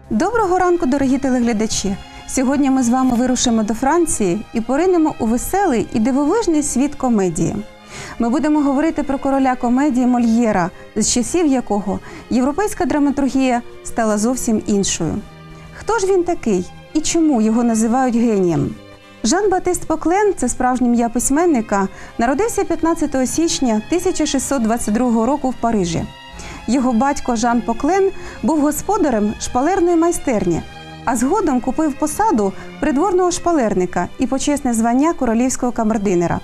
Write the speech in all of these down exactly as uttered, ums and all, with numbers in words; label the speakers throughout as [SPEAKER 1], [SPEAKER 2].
[SPEAKER 1] Доброго ранку, дорогі телеглядачі! Сьогодні ми з вами вирушимо до Франції і поринемо у веселий і дивовижний світ комедії. Ми будемо говорити про короля комедії Мольєра, з часів якого європейська драматургія стала зовсім іншою. Хто ж він такий і чому його називають генієм? Жан-Батист Поклен, це справжнє ім'я письменника, народився п'ятнадцятого січня тисяча шістсот двадцять другого року в Парижі. Його батько Жан Поклен був господарем шпалерної майстерні, а згодом купив посаду придворного шпалерника і почесне звання королівського камердинера.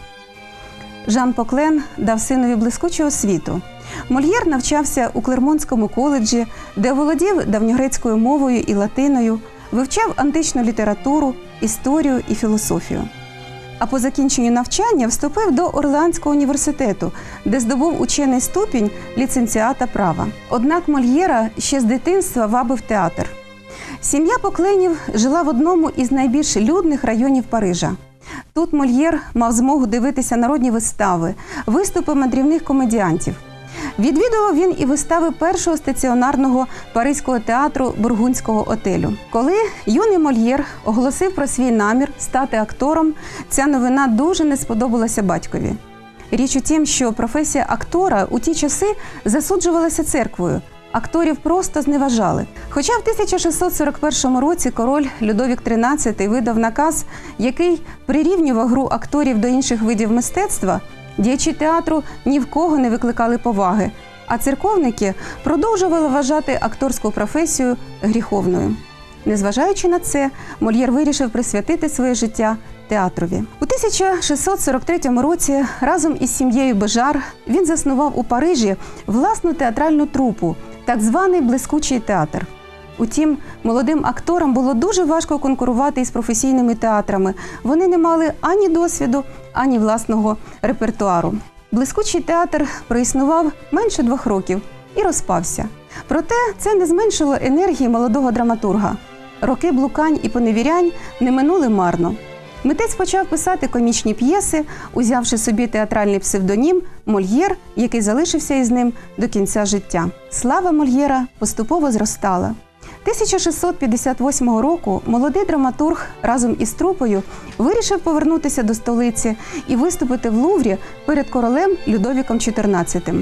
[SPEAKER 1] Жан Поклен дав синові блискучу освіту. Мольєр навчався у Клермонському коледжі, де оволодів давньогрецькою мовою і латиною, вивчав античну літературу, історію і філософію. А по закінченню навчання вступив до Орлеанського університету, де здобув учений ступінь ліцензіата права. Однак Мольєра ще з дитинства вабив театр. Сім'я Покленів жила в одному із найбільш людних районів Парижа. Тут Мольєр мав змогу дивитися народні вистави, виступи мандрівних комедіантів. Відвідував він і вистави першого стаціонарного паризького театру Бургундського отелю. Коли юний Мольєр оголосив про свій намір стати актором, ця новина дуже не сподобалася батькові. Річ у тім, що професія актора у ті часи засуджувалася церквою. Акторів просто зневажали. Хоча в тисяча шістсот сорок першому році король Людовік тринадцятий видав наказ, який прирівнював гру акторів до інших видів мистецтва, діячі театру ні в кого не викликали поваги, а церковники продовжували вважати акторську професію гріховною. Незважаючи на це, Мольєр вирішив присвятити своє життя театрові. У тисяча шістсот сорок третьому році разом із сім'єю Бежар він заснував у Парижі власну театральну трупу, так званий «Блискучий театр». Утім, молодим акторам було дуже важко конкурувати із професійними театрами. Вони не мали ані досвіду, ані власного репертуару. «Блискучий театр» проіснував менше двох років і розпався. Проте це не зменшило енергії молодого драматурга. Роки блукань і поневірянь не минули марно. Митець почав писати комічні п'єси, узявши собі театральний псевдонім Мольєр, який залишився із ним до кінця життя. Слава Мольєра поступово зростала. тисяча шістсот п'ятдесят восьмого року молодий драматург разом із трупою вирішив повернутися до столиці і виступити в Луврі перед королем Людовіком чотирнадцятим.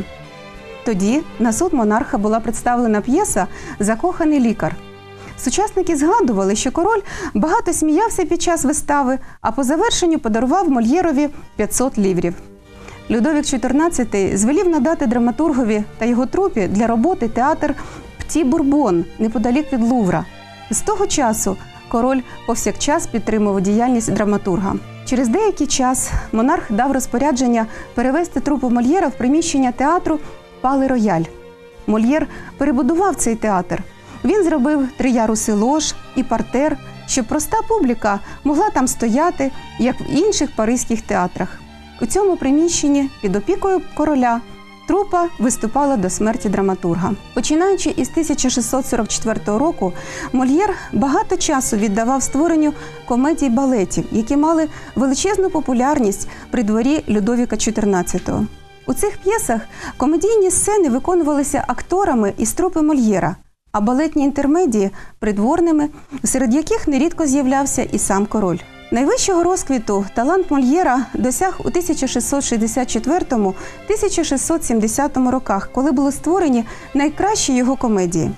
[SPEAKER 1] Тоді на суд монарха була представлена п'єса «Закоханий лікар». Сучасники згадували, що король багато сміявся під час вистави, а по завершенню подарував Мольєрові п'ятсот ліврів. Людовік чотирнадцятий звелів надати драматургові та його трупі для роботи театр Пті-Бурбон неподалік від Лувра. З того часу король повсякчас підтримував діяльність драматурга. Через деякий час монарх дав розпорядження перевести трупу Мольєра в приміщення театру Пале-Рояль. Мольєр перебудував цей театр. Він зробив три яруси лож і партер, щоб проста публіка могла там стояти, як в інших паризьких театрах. У цьому приміщенні під опікою короля трупа виступала до смерті драматурга. Починаючи із тисяча шістсот сорок четвертого року, Мольєр багато часу віддавав створенню комедій-балетів, які мали величезну популярність при дворі Людовіка чотирнадцятого. У цих п'єсах комедійні сцени виконувалися акторами із трупи Мольєра, а балетні інтермедії – придворними, серед яких нерідко з'являвся і сам король. Найвищого розквіту талант Мольєра досяг у тисяча шістсот шістдесят четвертому - тисяча шістсот сімдесятому роках, коли були створені найкращі його комедії.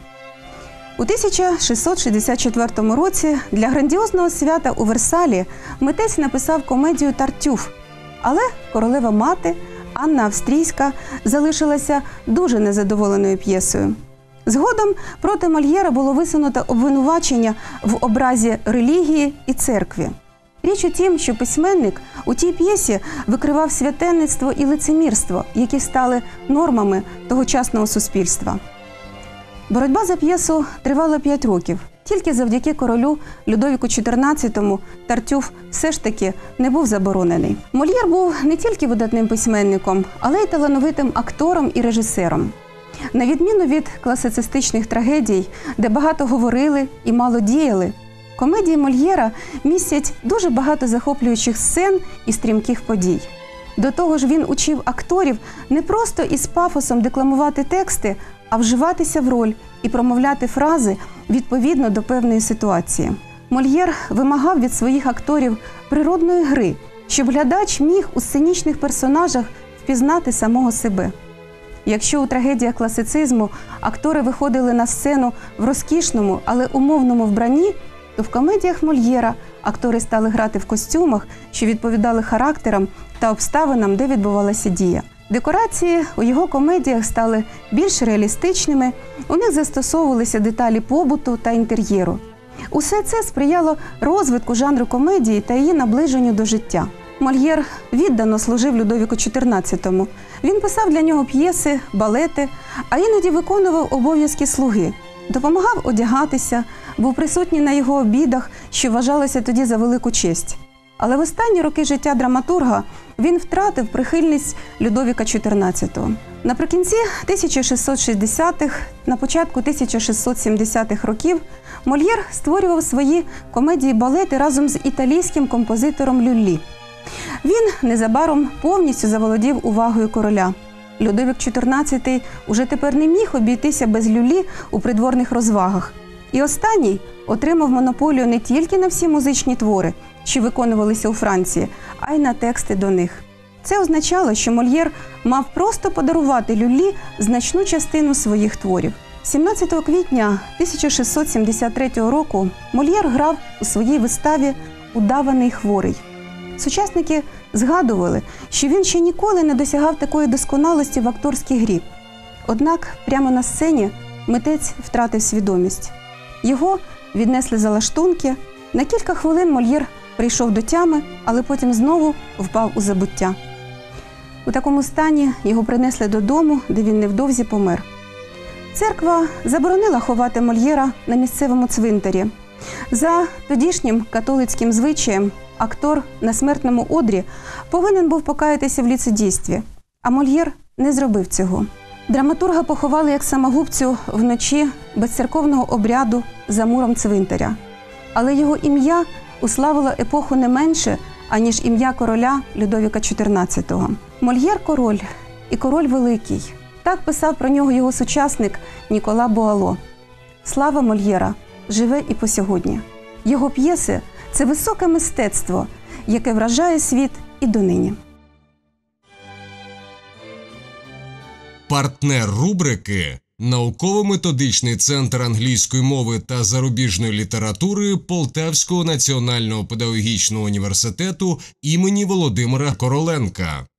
[SPEAKER 1] У тисяча шістсот шістдесят четвертому році для грандіозного свята у Версалі митець написав комедію «Тартюф», але королева-мати Анна Австрійська залишилася дуже незадоволеною п'єсою. Згодом проти Мольєра було висунуто обвинувачення в образі релігії і церкві. Річ у тім, що письменник у тій п'єсі викривав святенництво і лицемірство, які стали нормами тогочасного суспільства. Боротьба за п'єсу тривала п'ять років. Тільки завдяки королю Людовіку чотирнадцятому «Тартюф» все ж таки не був заборонений. Мольєр був не тільки видатним письменником, але й талановитим актором і режисером. На відміну від класицистичних трагедій, де багато говорили і мало діяли, комедії Мольєра містять дуже багато захоплюючих сцен і стрімких подій. До того ж, він учив акторів не просто із пафосом декламувати тексти, а вживатися в роль і промовляти фрази, відповідно до певної ситуації. Мольєр вимагав від своїх акторів природної гри, щоб глядач міг у сценічних персонажах впізнати самого себе. Якщо у трагедіях класицизму актори виходили на сцену в розкішному, але умовному вбранні, то в комедіях Мольєра актори стали грати в костюмах, що відповідали характерам та обставинам, де відбувалася дія. Декорації у його комедіях стали більш реалістичними, у них застосовувалися деталі побуту та інтер'єру. Усе це сприяло розвитку жанру комедії та її наближенню до життя. Мольєр віддано служив Людовіку чотирнадцятому. Він писав для нього п'єси, балети, а іноді виконував обов'язки слуги. Допомагав одягатися, був присутній на його обідах, що вважалося тоді за велику честь. Але в останні роки життя драматурга він втратив прихильність Людовіка чотирнадцятого. Наприкінці тисяча шістсот шістдесятих, на початку тисяча шістсот сімдесятих років Мольєр створював свої комедії-балети разом з італійським композитором Люллі. Він незабаром повністю заволодів увагою короля. Людовік чотирнадцятий уже тепер не міг обійтися без Люллі у придворних розвагах. І останній отримав монополію не тільки на всі музичні твори, що виконувалися у Франції, а й на тексти до них. Це означало, що Мольєр мав просто подарувати Люллі значну частину своїх творів. сімнадцятого квітня тисяча шістсот сімдесят третього року Мольєр грав у своїй виставі «Удаваний хворий». Сучасники згадували, що він ще ніколи не досягав такої досконалості в акторській грі. Однак прямо на сцені митець втратив свідомість. Його віднесли за лаштунки. На кілька хвилин Мольєр прийшов до тями, але потім знову впав у забуття. У такому стані його принесли додому, де він невдовзі помер. Церква заборонила ховати Мольєра на місцевому цвинтарі. За тодішнім католицьким звичаєм актор на смертному одрі повинен був покаятися в ліцедійстві, а Мольєр не зробив цього. Драматурга поховали як самогубцю вночі без церковного обряду за муром цвинтаря. Але його ім'я уславило епоху не менше, аніж ім'я короля Людовіка чотирнадцятого. Мольєр – король, і король великий. Так писав про нього його сучасник Нікола Буало. Слава Мольєра живе і по сьогодні. Його п'єси – це високе мистецтво, яке вражає світ і донині.
[SPEAKER 2] Партнер рубрики – Науково-методичний центр англійської мови та зарубіжної літератури Полтавського національного педагогічного університету імені Володимира Короленка.